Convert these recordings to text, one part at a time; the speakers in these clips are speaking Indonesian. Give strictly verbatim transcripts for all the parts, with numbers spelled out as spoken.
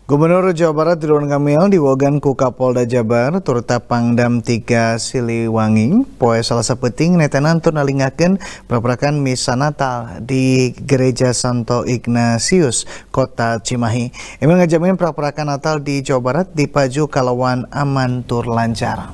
Gubernur Jawa Barat Ridwan Kamil diwogan ku Kapolda Jabar turta Pangdam tiga Siliwangi poe Salasa peuting netenan tur nalingakeun praprakan misa Natal di Gereja Santo Ignatius Kota Cimahi. Emil ngajamin praprakan Natal di Jawa Barat dipaju kalawan aman tur lancar.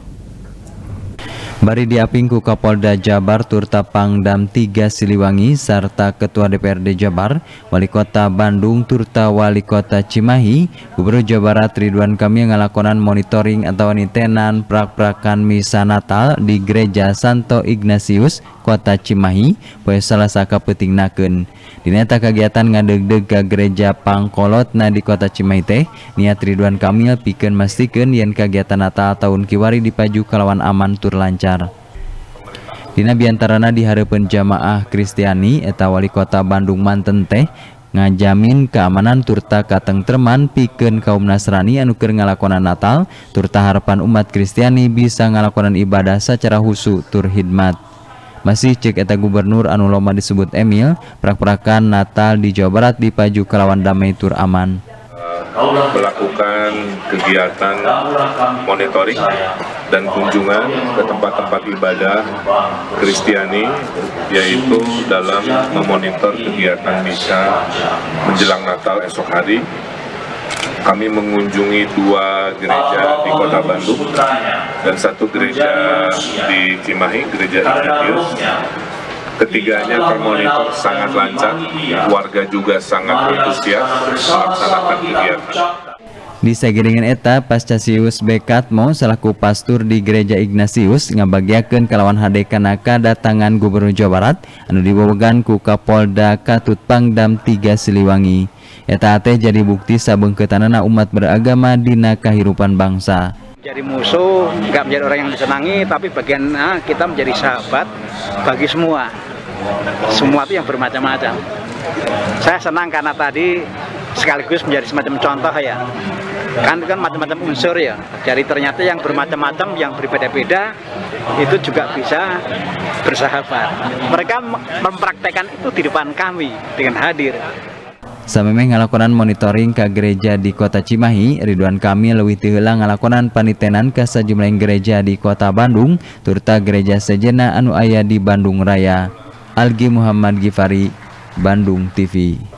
Bari diaping ku Kapolda Jabar turta Pangdam tiga Siliwangi serta Ketua D P R D Jabar, Wali Kota Bandung turta Wali Kota Cimahi, Gubernur Jawa Barat Ridwan Kamil ngalakonan monitoring atau nitenan prak-prakan misa Natal di Gereja Santo Ignatius Kota Cimahi poe Salasa kapeutingnakeun. Dina eta kagiatan ngadegdeg ka Gereja Pangkolotna di Kota Cimahi teh niat Ridwan Kamil pikeun mastikeun yen kagiatan Natal tahun kiwari dipaju kalawan aman tur lancar. Dina biantarana di hareupeun jamaah Kristiani eta Wali Kota Bandung Manten teh ngajamin keamanan turta katengtreman pikeun kaum Nasrani anu keur ngalakonan Natal turta harapan umat Kristiani bisa ngalakonan ibadah secara husu tur hidmat. Masih cek eta gubernur anu loma disebut Emil, prak-prakan Natal di Jawa Barat dipaju kelawan damai tur aman. Melakukan kegiatan monitoring dan kunjungan ke tempat-tempat ibadah Kristiani, yaitu dalam memonitor kegiatan misa menjelang Natal esok hari. Kami mengunjungi dua gereja di Kota Bandung dan satu gereja di Cimahi, Gereja Ignatius. Ketiganya termonitor sangat lancar, warga juga sangat antusias melaksanakan kegiatan. Di sagiringan eta pasca Sius Bekatmo selaku pastur di Gereja Ignatius ngabagiakeun kalawan hadekana kadatangan Gubernur Jawa Barat anu dibobogan ku Kapolda Katut Pangdam tiga Siliwangi. Eta teh jadi bukti sabeungkeutanana umat beragama dina kahirupan bangsa. Jadi musuh nggak menjadi orang yang disenangi, tapi bagian nah, kita menjadi sahabat bagi semua. Semua itu yang bermacam-macam. Saya senang karena tadi sekaligus menjadi semacam contoh ya. Kan kan macam-macam unsur ya. Jadi ternyata yang bermacam-macam, yang berbeda-beda itu juga bisa bersahabat. Mereka mempraktekkan itu di depan kami dengan hadir. Samemeh ngalakonan monitoring ke gereja di Kota Cimahi, Ridwan Kamil leuwih teu heula ngalakonan panitenan ka sajumlah gereja di Kota Bandung, turta gereja sejenna anu aya di Bandung Raya. Algi Muhammad Gifari, Bandung T V.